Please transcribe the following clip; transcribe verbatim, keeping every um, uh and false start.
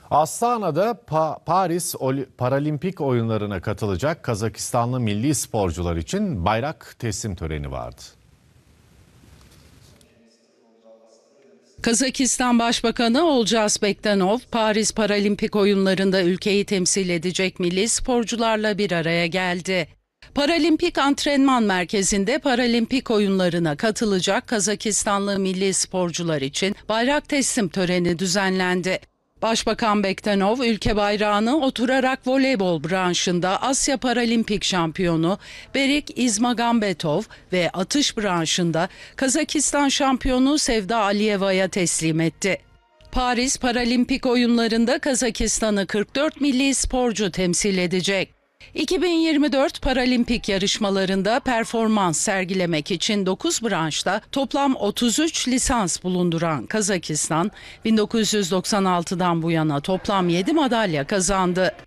Astana'da Pa- Paris Oli- Paralimpik oyunlarına katılacak Kazakistanlı milli sporcular için bayrak teslim töreni vardı. Kazakistan Başbakanı Olcaz Bektanov, Paris Paralimpik oyunlarında ülkeyi temsil edecek milli sporcularla bir araya geldi. Paralimpik Antrenman Merkezi'nde Paralimpik oyunlarına katılacak Kazakistanlı milli sporcular için bayrak teslim töreni düzenlendi. Başbakan Bektanov, ülke bayrağını oturarak voleybol branşında Asya Paralimpik şampiyonu Berik İzmagambetov ve atış branşında Kazakistan şampiyonu Sevda Aliyeva'ya teslim etti. Paris Paralimpik oyunlarında Kazakistan'ı kırk dört milli sporcu temsil edecek. iki bin yirmi dört Paralimpik yarışmalarında performans sergilemek için dokuz branşta toplam otuz üç lisans bulunduran Kazakistan, bin dokuz yüz doksan altıdan bu yana toplam yedi madalya kazandı.